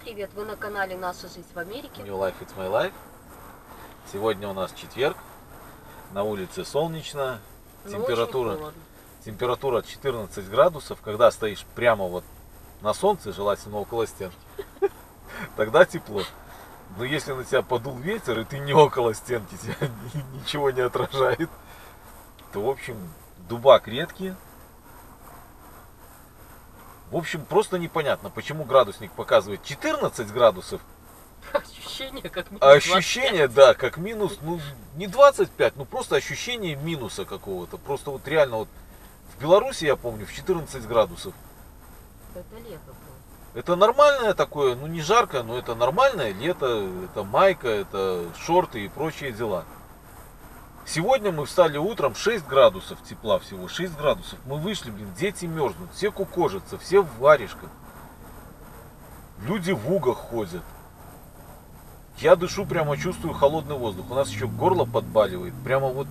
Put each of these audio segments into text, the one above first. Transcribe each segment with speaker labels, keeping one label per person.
Speaker 1: привет! Вы на канале «Наша жизнь в Америке».
Speaker 2: New Life It's My Life. Сегодня у нас четверг. На улице солнечно. Температура 14 градусов. Когда стоишь прямо вот на солнце, желательно около стенки, тогда тепло. Но если на тебя подул ветер, и ты не около стенки, тебя ничего не отражает, то, в общем, дубак редкий. В общем, просто непонятно, почему градусник показывает 14 градусов.
Speaker 1: Ощущение как минус.
Speaker 2: А ощущение, 25. Да, как минус, ну не 25, ну просто ощущение минуса какого-то. Просто вот реально вот в Беларуси, я помню, в 14 градусов.
Speaker 1: Это лето было.
Speaker 2: Это нормальное такое, ну не жарко, но это нормальное лето, это майка, это шорты и прочие дела. Сегодня мы встали утром, 6 градусов тепла всего, 6 градусов. Мы вышли, блин, дети мерзнут, все кукожатся, все в варежках. Люди в угах ходят. Я дышу, прямо чувствую холодный воздух. У нас еще горло подбаливает, прямо вот.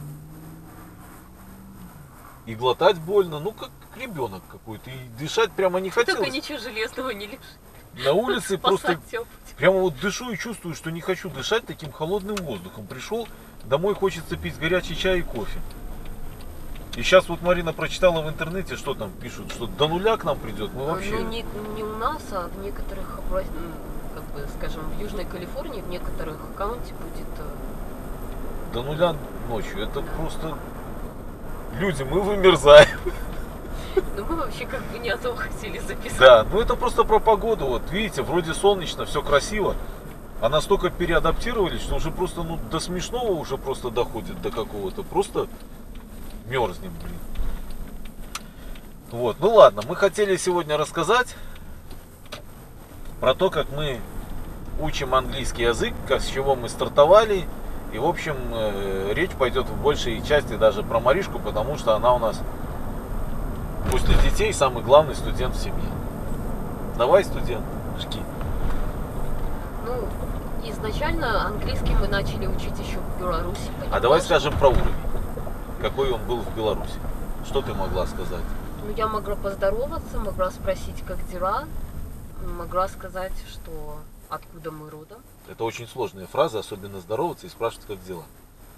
Speaker 2: И глотать больно, ну как ребенок какой-то. И дышать прямо не хотелось.
Speaker 1: Только ничего железного не лежит.
Speaker 2: На улице просто прямо вот дышу и чувствую, что не хочу дышать таким холодным воздухом. Пришел, домой хочется пить горячий чай и кофе. И сейчас вот Марина прочитала в интернете, что там пишут, что до нуля к нам придет. Мы вообще...
Speaker 1: Ну не у нас, а в некоторых, как бы, скажем, в Южной Калифорнии, в некоторых каунти будет...
Speaker 2: До нуля ночью. Это просто... Люди, мы вымерзаем.
Speaker 1: Ну мы вообще как бы не о том хотели записать.
Speaker 2: Да, ну это просто про погоду. Вот видите, вроде солнечно, все красиво. А настолько переадаптировались, что уже просто ну, до смешного уже просто доходит до какого-то. Просто мерзнем, блин. Вот, ну ладно, мы хотели сегодня рассказать про то, как мы учим английский язык, с чего мы стартовали. И в общем речь пойдет в большей части даже про Маришку, потому что она у нас после детей самый главный студент в семье. Давай, студент, жги.
Speaker 1: Ну, изначально английский мы начали учить еще в Беларуси.
Speaker 2: А давай скажем про уровень. Какой он был в Беларуси. Что ты могла сказать?
Speaker 1: Ну, я могла поздороваться, могла спросить, как дела. Могла сказать, что откуда мы родом.
Speaker 2: Это очень сложная фраза, особенно здороваться и спрашивать, как дела.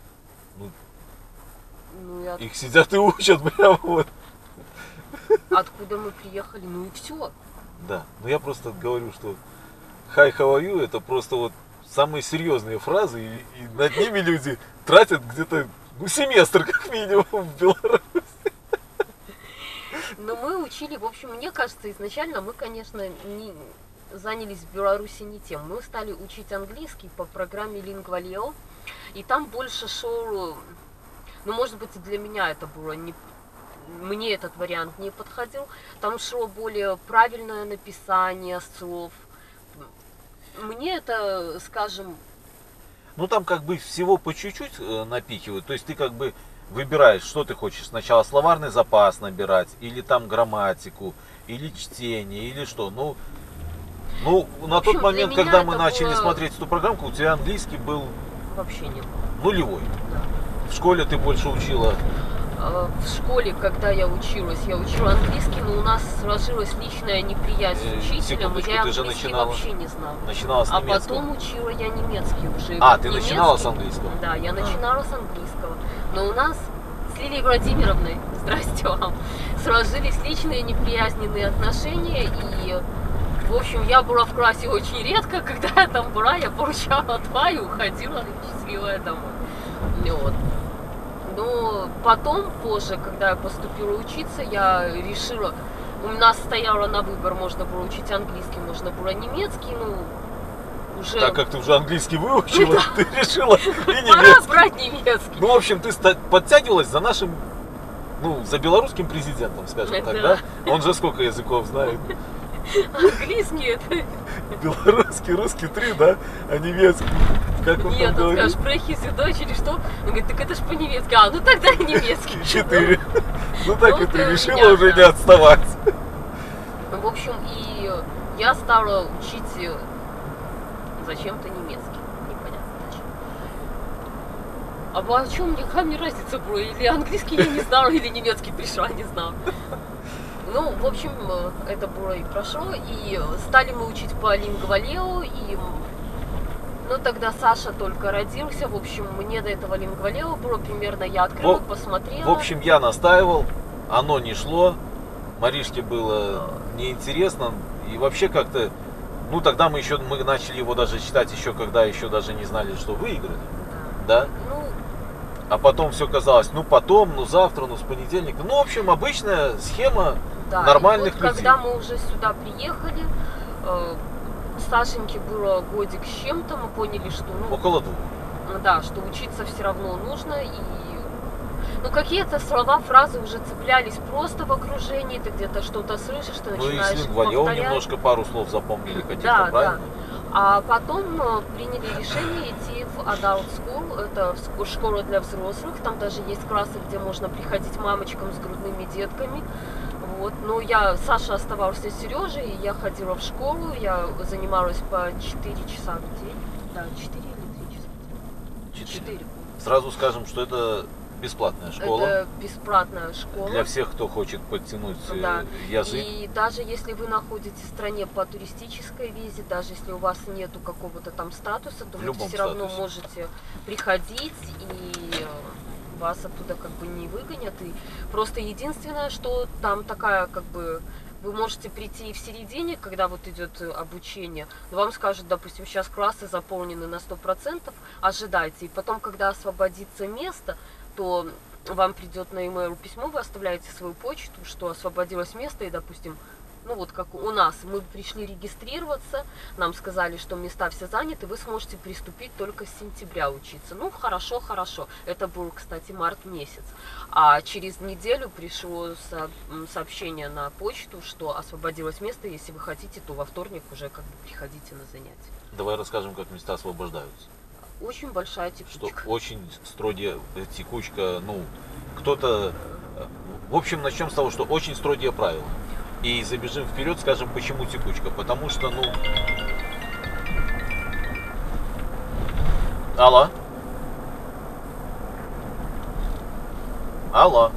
Speaker 2: Их сидят и учат прямо вот.
Speaker 1: Откуда мы приехали, ну и все.
Speaker 2: Да, но я просто говорю, что hi, how are you, это просто вот самые серьезные фразы, и над ними люди тратят где-то семестр как минимум в Беларуси.
Speaker 1: Но мы учили, в общем, мне кажется, изначально мы, конечно, занялись в Беларуси не тем. Мы стали учить английский по программе Lingualeo, и там больше шел, ну, может быть, для меня это было не... Мне этот вариант не подходил. Там шло более правильное написание слов. Мне это, скажем...
Speaker 2: Ну там как бы всего по чуть-чуть напихивают. То есть ты как бы выбираешь, что ты хочешь. Сначала словарный запас набирать, или там грамматику, или чтение, или что. Ну на тот момент, когда мы начали смотреть эту программку, у тебя английский был...
Speaker 1: Вообще не был.
Speaker 2: Нулевой.
Speaker 1: Да.
Speaker 2: В школе ты больше учила...
Speaker 1: В школе, когда я учила английский, но у нас сложилась личная неприязнь с учителем, и я английский вообще не знала.
Speaker 2: Начинала с немецкого.
Speaker 1: А потом учила я немецкий уже.
Speaker 2: А, ты начинала с английского?
Speaker 1: Да, я начинала с английского. Но у нас с Лилией Владимировной, здрасте вам, сложились личные неприязненные отношения, и, в общем, я была в классе очень редко, когда я там была, я получала 2 и уходила счастливая домой. Вот. Но потом, позже, когда я поступила учиться, я решила, у нас стояло на выбор, можно было учить английский, можно было немецкий, ну, уже...
Speaker 2: Так как ты уже английский выучила, да. Ты решила и немецкий.
Speaker 1: Пора брать немецкий.
Speaker 2: Ну, в общем, ты подтягивалась за нашим, ну, за белорусским президентом, скажем так, да? Он же сколько языков знает?
Speaker 1: Английский это...
Speaker 2: Белорусский, русский 3, да? А немецкий? Как он
Speaker 1: нет,
Speaker 2: там говорит?
Speaker 1: Нет, скажешь, прехи дочь или что? Он говорит, так это ж по-немецки. А, ну тогда и немецкий.
Speaker 2: 4. Ну так и ты решила уже не отставать.
Speaker 1: В общем, и я стала учить зачем-то немецкий. Непонятно зачем. А о чем мне разница была? Или английский я не знала, или немецкий пришла, не знала. Ну, в общем, это было и прошло, и стали мы учить по лингвалео, и ну, тогда Саша только родился, в общем, мне до этого лингвалео было примерно, я открыла, посмотрела.
Speaker 2: В общем, я настаивал, оно не шло, Маришке было неинтересно, и вообще как-то, ну, тогда мы начали его даже читать еще, когда еще даже не знали, что выиграли, да?
Speaker 1: Ну,
Speaker 2: а потом все казалось, ну, потом, ну, завтра, ну, с понедельника, ну, в общем, обычная схема
Speaker 1: да,
Speaker 2: нормальных
Speaker 1: и вот,
Speaker 2: людей.
Speaker 1: когда мы уже сюда приехали, Сашеньке было годик с чем-то, мы поняли, что, ну,
Speaker 2: Около 2.
Speaker 1: да, что учиться все равно нужно, и ну, какие-то слова, фразы уже цеплялись просто в окружении, ты где-то что-то слышишь, ты
Speaker 2: Ну, и
Speaker 1: начинаешь
Speaker 2: с лингвалео
Speaker 1: повторять.
Speaker 2: немножко пару слов запомнили каких-то,
Speaker 1: Да,
Speaker 2: правильно?
Speaker 1: да. А потом приняли решение идти в Adult School, это школа для взрослых, там даже есть классы, где можно приходить мамочкам с грудными детками. Вот. Но Саша оставался с Сережей, и я ходила в школу, я занималась по 4 часа в день. Да, 4 или 3 часа в день? 4.
Speaker 2: Сразу скажем, что это бесплатная школа.
Speaker 1: Это бесплатная школа.
Speaker 2: Для всех, кто хочет подтянуть
Speaker 1: Да.
Speaker 2: язык.
Speaker 1: И даже если вы находитесь в стране по туристической визе, даже если у вас нету какого-то там статуса, то вы все равно можете приходить, и вас оттуда как бы не выгонят. И просто единственное, что там такая как бы... Вы можете прийти и в середине, когда вот идет обучение, но вам скажут, допустим, сейчас классы заполнены на 100%, ожидайте. И потом, когда освободится место, то вам придет на e-mail письмо, вы оставляете свою почту, что освободилось место, и, допустим, ну вот как у нас, мы пришли регистрироваться, нам сказали, что места все заняты, вы сможете приступить только с сентября учиться. Ну, хорошо, хорошо. Это был, кстати, март месяц. А через неделю пришло сообщение на почту, что освободилось место, если вы хотите, то во вторник уже как бы приходите на занятия.
Speaker 2: Давай расскажем, как места освобождаются.
Speaker 1: Очень большая текучка.
Speaker 2: Что очень строгая текучка, ну, кто-то... В общем, начнем с того, что очень строгие правила. И забежим вперед, скажем, почему текучка. Потому что, ну... Алло. Алло.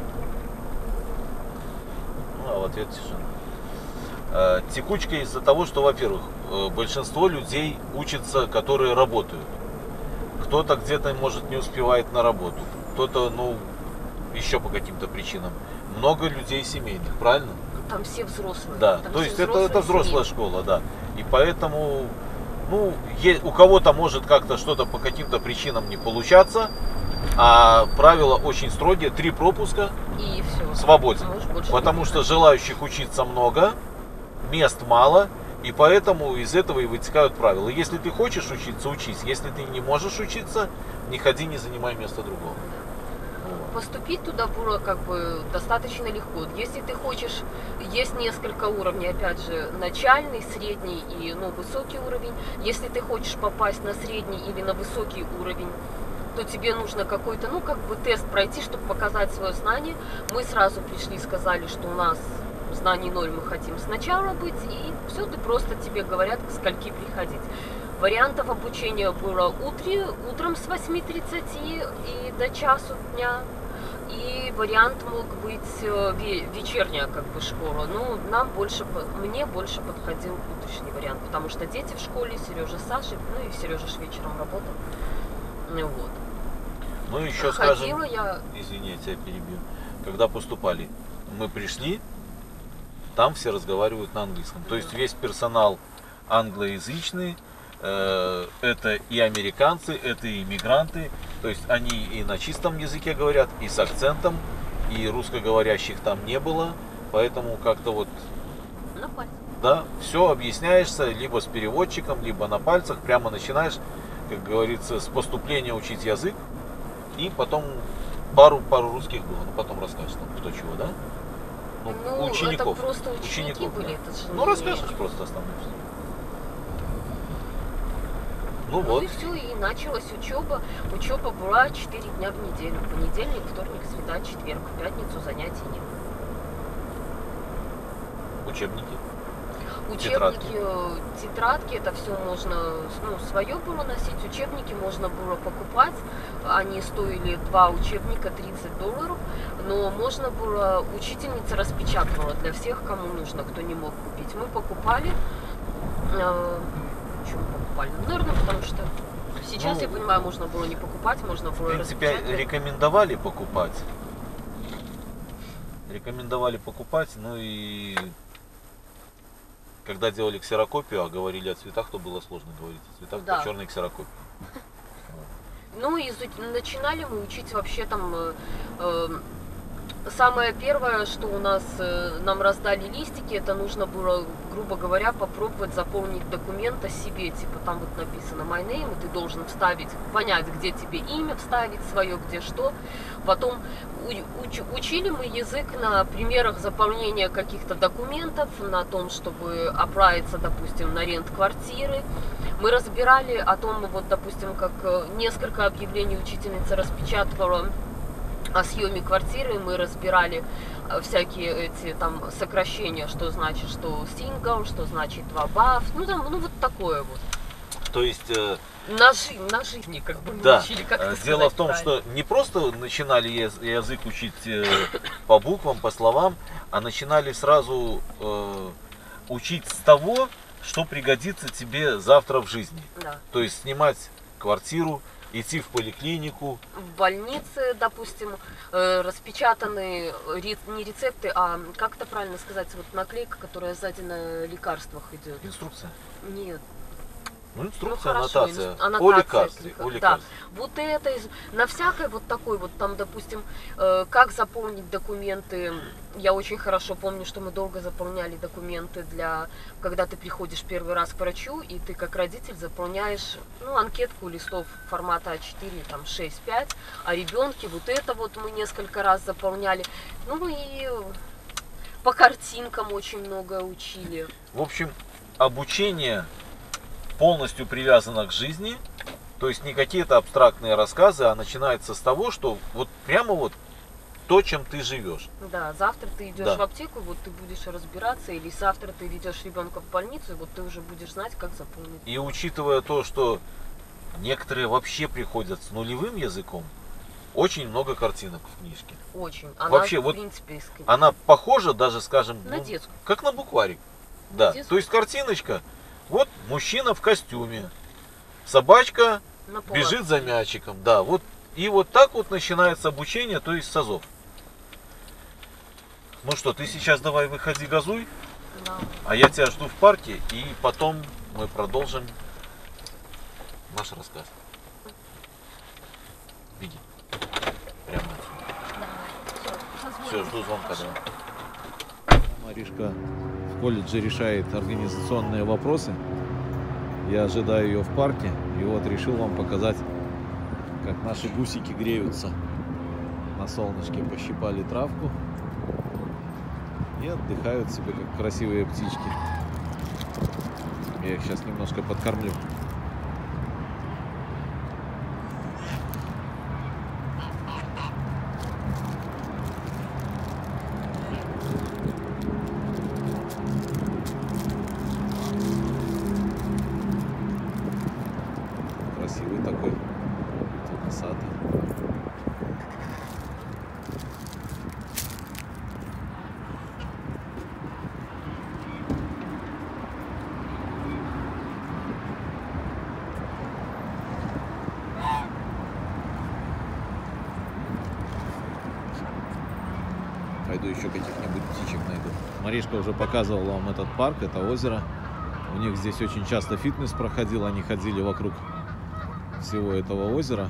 Speaker 2: Ну, а в ответ тишина. Текучка из-за того, что, во-первых, большинство людей учатся, которые работают. Кто-то где-то, может, не успевает на работу. Кто-то, ну, еще по каким-то причинам. Много людей семейных, правильно?
Speaker 1: Там все взрослые.
Speaker 2: Да,
Speaker 1: там
Speaker 2: то
Speaker 1: все
Speaker 2: есть это взрослая
Speaker 1: семьи.
Speaker 2: школа, да. И поэтому, ну, у кого-то может как-то что-то по каким-то причинам не получаться, а правила очень строгие, 3 пропуска,
Speaker 1: и все.
Speaker 2: Свободен. Потому что желающих учиться много, мест мало, и поэтому из этого и вытекают правила. Если ты хочешь учиться, учись. Если ты не можешь учиться, не ходи, не занимай место другого.
Speaker 1: Поступить туда было как бы достаточно легко. Если ты хочешь, есть несколько уровней, опять же, начальный, средний и высокий уровень. Если ты хочешь попасть на средний или на высокий уровень, то тебе нужно какой-то, тест пройти, чтобы показать свое знание. Мы сразу пришли, сказали, что у нас знаний 0, мы хотим сначала быть, и все, тебе говорят, к скольки приходить. Вариантов обучения было утром с 8:30 и до часу дня. И вариант мог быть вечерняя школа. Мне больше подходил утренний вариант, потому что дети в школе, Сережа с Сашей, и Сережа ж вечером работал. Вот.
Speaker 2: Ну еще скажем, извини, я тебя перебью. Когда поступали, мы пришли, там все разговаривают на английском. То есть весь персонал англоязычный. Это и американцы, это и иммигранты, то есть они и на чистом языке говорят, и с акцентом, и русскоговорящих там не было, поэтому как-то вот, да, все объясняешься либо с переводчиком, либо на пальцах, прямо начинаешь, как говорится, с поступления учить язык, и потом пару русских было, потом расскажешь, там, кто чего, да? Учеников.
Speaker 1: Это просто ученики были,
Speaker 2: да.
Speaker 1: это же
Speaker 2: Расскажешь просто основное.
Speaker 1: И все, и началась учеба. Учеба была 4 дня в неделю. Понедельник, вторник, среда, четверг. В пятницу занятий нет.
Speaker 2: Учебники?
Speaker 1: Учебники, тетрадки, это все можно, ну, свое было носить. Учебники можно было покупать. Они стоили 2 учебника $30, но можно было, учительница распечатывала для всех, кому нужно, кто не мог купить. Мы покупали. Почему покупали? Наверное, потому что сейчас, я понимаю, можно было не покупать, можно было
Speaker 2: В принципе,
Speaker 1: распечатать.
Speaker 2: рекомендовали покупать. Рекомендовали покупать, ну и когда делали ксерокопию, а говорили о цветах, то было сложно говорить о цветах,
Speaker 1: Да.
Speaker 2: по черной ксерокопии.
Speaker 1: Ну, начинали мы учить вообще там. Самое первое, что у нас нам раздали листики, это нужно было, грубо говоря, попробовать заполнить документ о себе. Типа там вот написано my name, и ты должен вставить, понять, где тебе имя вставить свое, где что. Потом учили мы язык на примерах заполнения каких-то документов, на том, чтобы оправиться, допустим, на рент квартиры. Мы разбирали о том, вот, допустим, как несколько объявлений учительница распечатывала о съеме квартиры, мы разбирали всякие эти там сокращения, что значит, что single, что значит above, ну там, ну вот такое вот.
Speaker 2: То есть,
Speaker 1: На жизни как бы мы
Speaker 2: да,
Speaker 1: учили, как это
Speaker 2: дело
Speaker 1: сказать
Speaker 2: в том,
Speaker 1: правильно.
Speaker 2: что не просто начинали язык учить по буквам, по словам, а начинали сразу учить с того, что пригодится тебе завтра в жизни.
Speaker 1: Да.
Speaker 2: То есть снимать квартиру, идти в поликлинику.
Speaker 1: В больнице, допустим, распечатаны не рецепты, а как это правильно сказать, вот наклейка, которая сзади на лекарствах идет.
Speaker 2: Инструкция.
Speaker 1: Нет.
Speaker 2: Ну, инструкция,
Speaker 1: хорошо,
Speaker 2: аннотация. О
Speaker 1: аннотация,
Speaker 2: лекарстве. О
Speaker 1: да.
Speaker 2: лекарстве.
Speaker 1: Вот это, на всякой вот такой вот там, допустим, как заполнить документы. Я очень хорошо помню, что мы долго заполняли документы для, когда ты приходишь первый раз к врачу, и ты как родитель заполняешь, ну, анкетку листов формата А4, там 6-5, о ребенке, вот это вот мы несколько раз заполняли. Ну и по картинкам очень много учили.
Speaker 2: В общем, обучение полностью привязано к жизни, то есть не какие-то абстрактные рассказы, а начинается с того, что вот прямо вот то, чем ты живешь.
Speaker 1: Да, завтра ты идешь
Speaker 2: Да.
Speaker 1: в аптеку, вот ты будешь разбираться, или завтра ты ведешь ребенка в больницу, и вот ты уже будешь знать, как заполнить.
Speaker 2: И учитывая то, что некоторые вообще приходят с нулевым языком, очень много картинок в книжке.
Speaker 1: Очень. Она,
Speaker 2: Вообще,
Speaker 1: в
Speaker 2: вот
Speaker 1: принципе,
Speaker 2: Она похожа даже, скажем,
Speaker 1: на
Speaker 2: ну,
Speaker 1: детскую.
Speaker 2: как на букварик. Да.
Speaker 1: Детскую.
Speaker 2: То есть картиночка, вот мужчина в костюме, собачка
Speaker 1: На
Speaker 2: бежит за мячиком. Да, вот. И вот так вот начинается обучение, то есть с азов. Ну что, ты сейчас давай выходи, газуй,
Speaker 1: Да.
Speaker 2: а я тебя жду в парке, и потом мы продолжим наш рассказ. Беги. Прямо отсюда. Все, жду звонка. Да. Маришка в колледже решает организационные вопросы. Я ожидаю ее в парке, и вот решил вам показать, как наши гусики греются. На солнышке пощипали травку и отдыхают себе, как красивые птички. Я их сейчас немножко подкормлю. Красивый такой, носатый. Пойду еще каких-нибудь птичек найду. Маришка уже показывала вам этот парк, это озеро. У них здесь очень часто фитнес проходил, они ходили вокруг всего этого озера.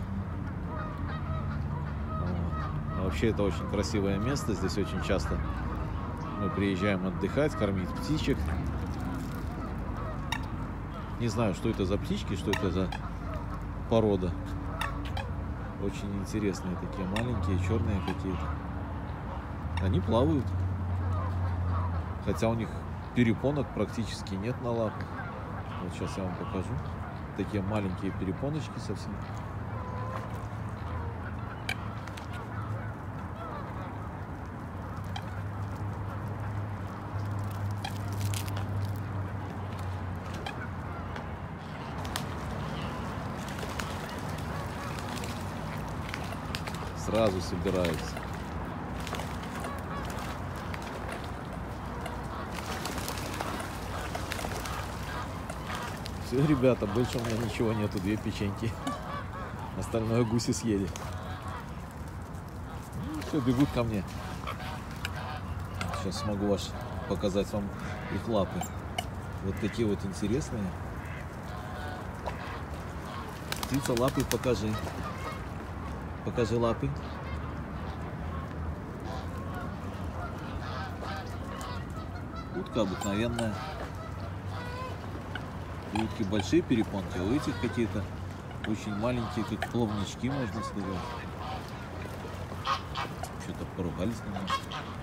Speaker 2: Вот. А вообще это очень красивое место, здесь очень часто мы приезжаем отдыхать, кормить птичек. Не знаю, что это за птички, что это за порода. Очень интересные такие, маленькие, черные какие-то. Они плавают. Хотя у них перепонок практически нет на лапах. Вот сейчас я вам покажу. Такие маленькие перепоночки совсем. сразу собираются. Все, ребята, больше у меня ничего нету, 2 печеньки. Остальное гуси съели. Ну, все, бегут ко мне. Сейчас смогу показать вам их лапы. Вот такие вот интересные. Птица, лапы покажи. Покажи лапы. Утка обыкновенная. У утки большие перепонки, а у этих какие-то очень маленькие, как плавнички, можно сказать. Что-то поругались немножко.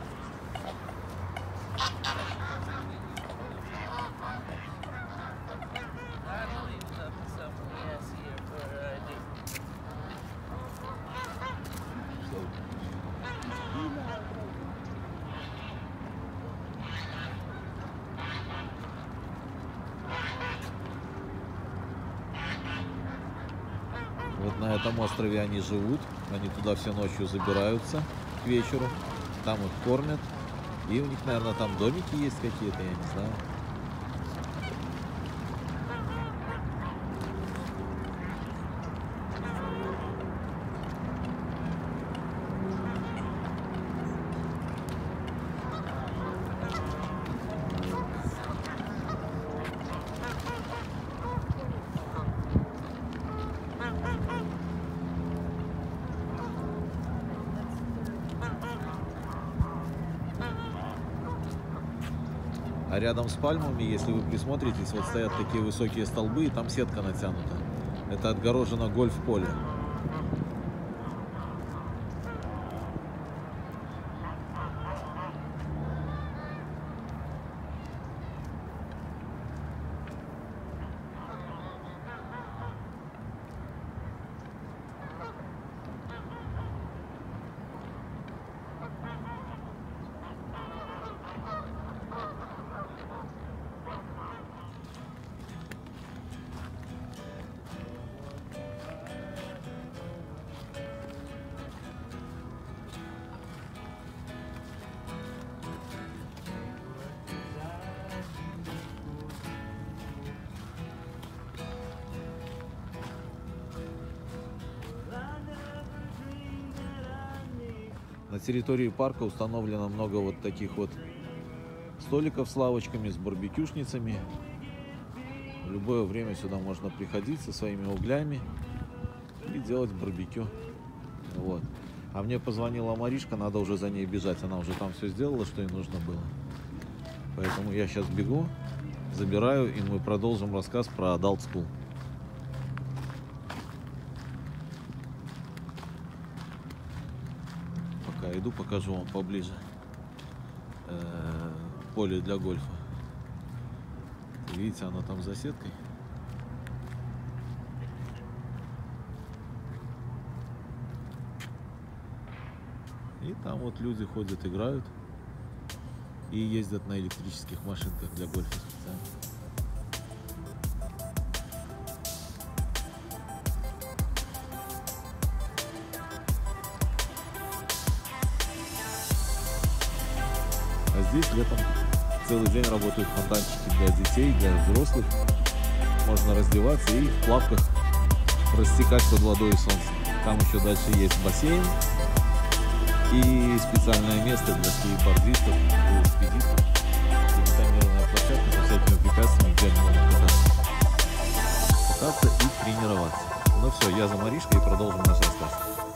Speaker 2: Вот на этом острове они живут, они туда все ночью забираются к вечеру, там их кормят, и у них, наверное, там домики есть какие-то, я не знаю. А рядом с пальмами, если вы присмотритесь, вот стоят такие высокие столбы, и там сетка натянута. Это отгорожено гольф-поле. На территории парка установлено много вот таких вот столиков с лавочками, с барбекюшницами. В любое время сюда можно приходить со своими углями и делать барбекю. Вот. А мне позвонила Маришка, надо уже за ней бежать. Она уже там все сделала, что ей нужно было. Поэтому я сейчас бегу, забираю, и мы продолжим рассказ про Adult School. Пока иду, покажу вам поближе поле для гольфа. Видите, она там за сеткой. И там вот люди ходят, играют и ездят на электрических машинках для гольфа специально. А здесь летом целый день работают фонтанчики для детей, для взрослых. Можно раздеваться и в плавках растекать под водой и солнцем. Там еще дальше есть бассейн и специальное место для скейтбордистов, велосипедистов. Бетонированная площадка со всякими препятствиями, где они могут кататься и тренироваться. Ну все, я за Маришкой и продолжим наш рассказ.